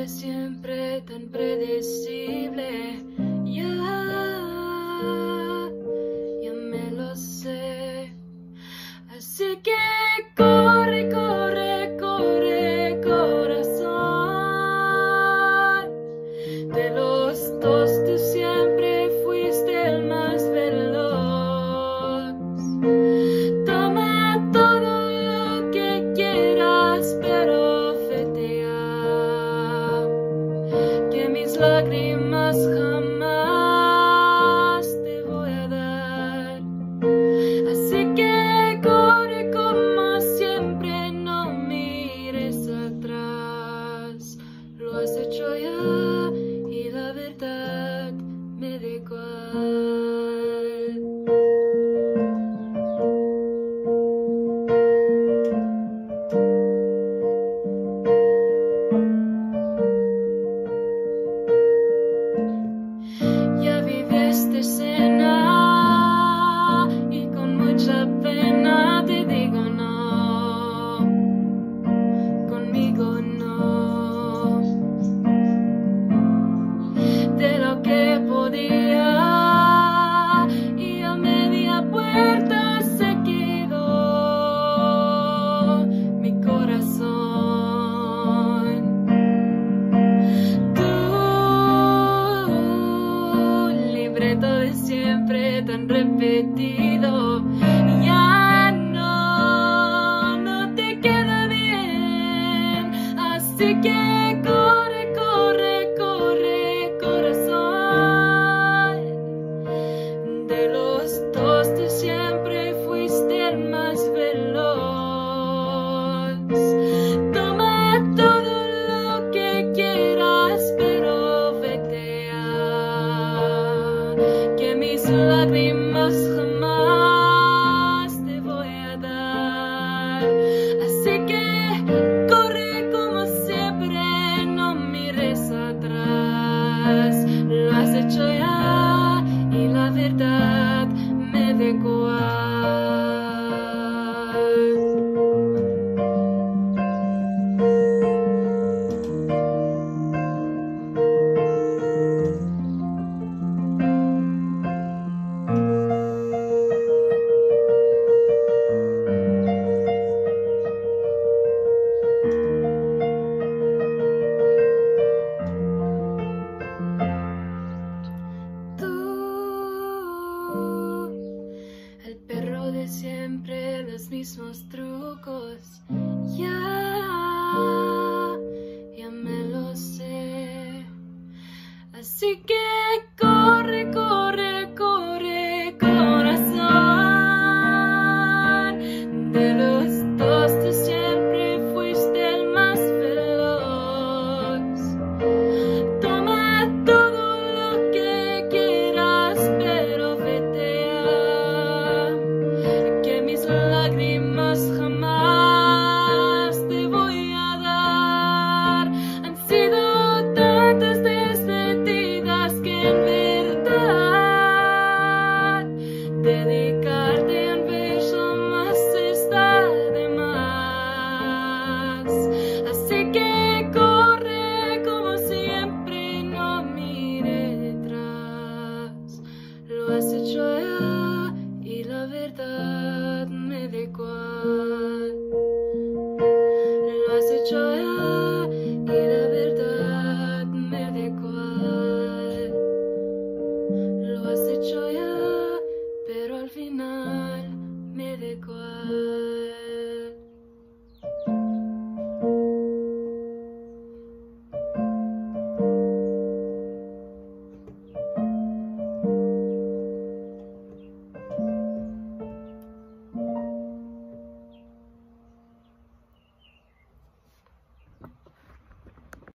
de siempre tan predecible. Ya me lo sé. Así que corre, corre, corre, corazón. De los dos tú siempre fuiste el más veloz. Toma todo lo que quieras, pero vete ya, que mis lágrimas jamás te voy a dar. Así que corre como siempre, no mires atrás. Lo has hecho ya y la verdad me da igual. Ya viví esta escena y con mucha pena te digo no, conmigo no. De lo que podía y a media puerta se quedó mi corazón. Tu libreto de siempre tan repetido ya no te queda bien. Así que corre, corre, corre, corazón. De los dos tú siempre fuiste el más veloz. Toma todo lo que quieras, pero vete ya, que mis lágrimas jamás te voy a dar. Así que corre como siempre, no mires atrás. Lo has hecho ya y la verdad me da igual. El perro de siempre, los mismos trucos. Ya me lo sé. Así que corre, corre, corre, corazón. De los dos tú siempre fuiste el más veloz. Toma todo lo que quieras, pero vete ya, que mis lágrimas jamás te voy a dar. Han sido tantas despedidas que en verdad dedicarte un beso más está de más. Así que